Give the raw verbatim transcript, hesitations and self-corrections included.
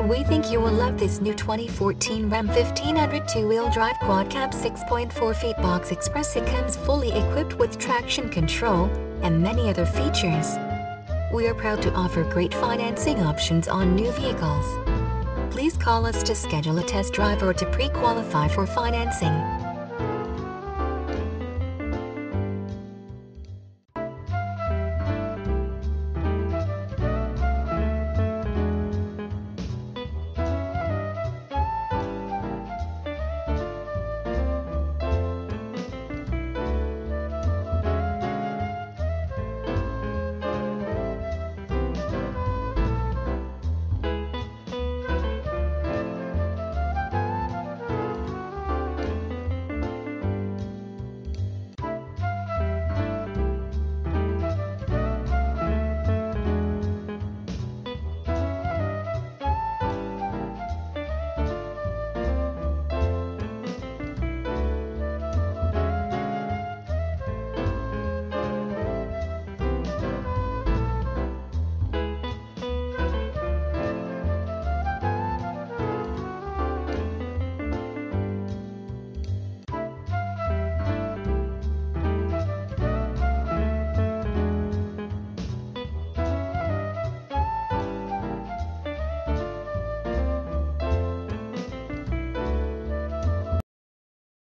We think you will love this new twenty fourteen Ram fifteen hundred two-wheel drive quad cab six point four feet Box Express. It comes fully equipped with traction control and many other features. We are proud to offer great financing options on new vehicles. Please call us to schedule a test drive or to pre-qualify for financing.